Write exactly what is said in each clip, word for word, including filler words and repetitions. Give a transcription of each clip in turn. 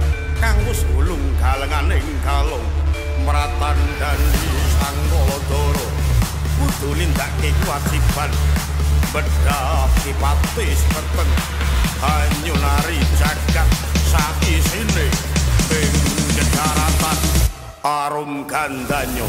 kang wis gulung galengan ing kalung meratan dan sang Baladara kudu nindakake kewajiban bedhah kipati peteng Banyunari jagat saisine ing daratan arum gandanyo.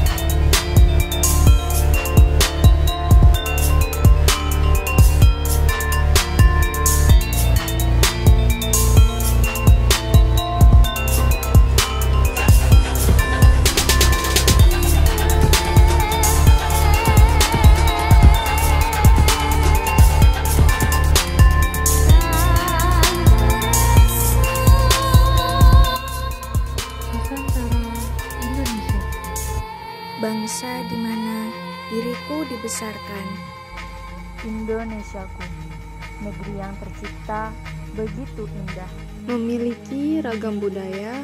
Bangsa di mana diriku dibesarkan. Indonesiaku, negeri yang tercipta begitu indah, memiliki ragam budaya,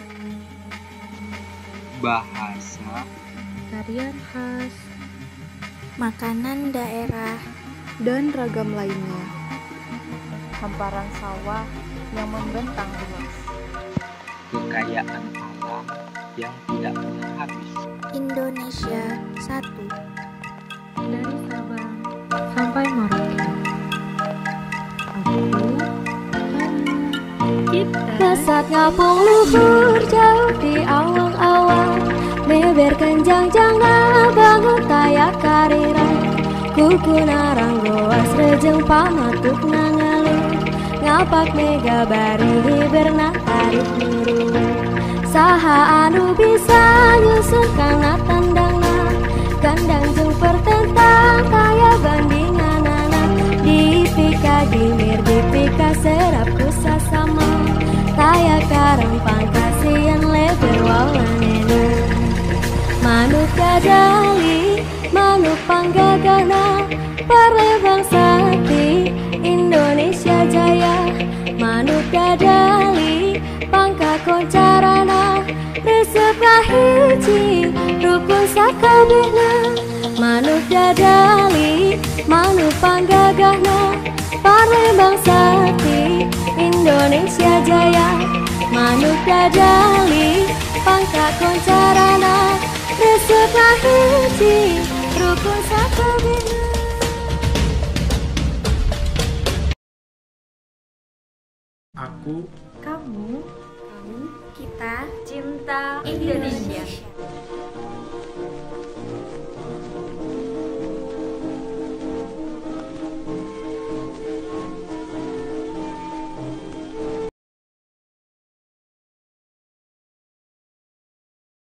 bahasa, tarian khas, makanan daerah, dan ragam lainnya. hamparan sawah yang membentang luas, kekayaan alam yang tidak pernah habis. Indonesia satu. Dari Sabang sampai Merauke, aku, kamu, kita. Kesat ngapung luhur jauh di awang-awang, beber kenjang jangna bangun tayak karira. Kuku narang goas rejeng pamatuk nangalu, ngapak mega bari hiberna tarik niru. Saha anu bisa nyusun kana tandangna, gandang jeung pertentang kaya bandingan anak. Dipika gimir dipika serap kusa sama, kaya karang pangkasian leber wawanena. Manuk gadali, manuk panggagana, parebang sakti Indonesia jaya. Manuk gadali, pangka koncarana, resep kahiji rukun sakabehna. Manuk dadali, manuk panggagahna, Palembang sakti Indonesia jaya. Manuk dadali, pangka koncarana, resep kahiji rukun sakabehna. Aku